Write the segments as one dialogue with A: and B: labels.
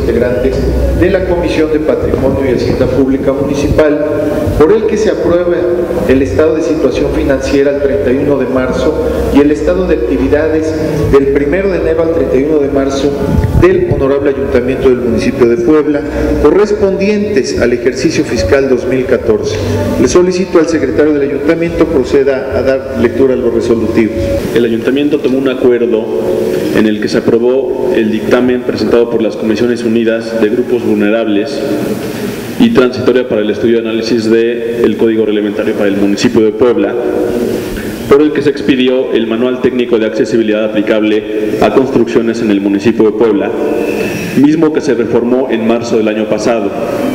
A: integrantes de la Comisión de Patrimonio y Hacienda Pública Municipal, por el que se aprueba el estado de situación financiera al 31 de marzo y el estado de actividades del 1 de enero al 31 de marzo del Honorable Ayuntamiento del municipio de Puebla, correspondientes al ejercicio fiscal 2014. Le solicito al secretario del Ayuntamiento proceda a dar lectura a los resolutivos.
B: El Ayuntamiento tomó un acuerdo en el que se aprobó el dictamen presentado por las Comisiones Unidas de Grupos Vulnerables y transitoria para el estudio y análisis del Código Reglamentario para el municipio de Puebla, por el que se expidió el Manual Técnico de Accesibilidad aplicable a construcciones en el municipio de Puebla, mismo que se reformó en marzo del año pasado.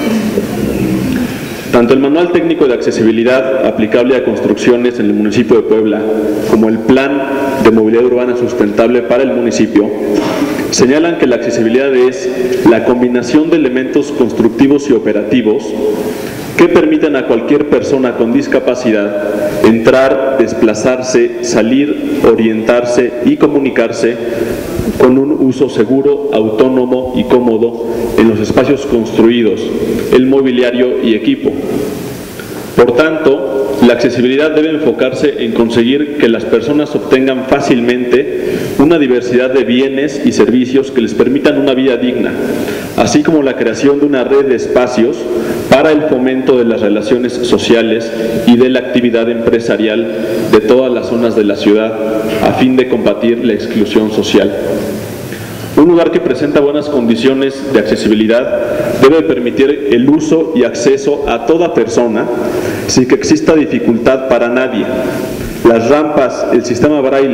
B: Tanto el Manual Técnico de Accesibilidad aplicable a construcciones en el municipio de Puebla como el Plan de Movilidad Urbana Sustentable para el municipio señalan que la accesibilidad es la combinación de elementos constructivos y operativos que permitan a cualquier persona con discapacidad entrar, desplazarse, salir, orientarse y comunicarse con un uso seguro, autónomo y cómodo en los espacios construidos, el mobiliario y equipo. Por tanto, la accesibilidad debe enfocarse en conseguir que las personas obtengan fácilmente una diversidad de bienes y servicios que les permitan una vida digna, así como la creación de una red de espacios para el fomento de las relaciones sociales y de la actividad empresarial de todas las zonas de la ciudad, a fin de combatir la exclusión social. Un lugar que presenta buenas condiciones de accesibilidad debe permitir el uso y acceso a toda persona sin que exista dificultad para nadie. Las rampas, el sistema braille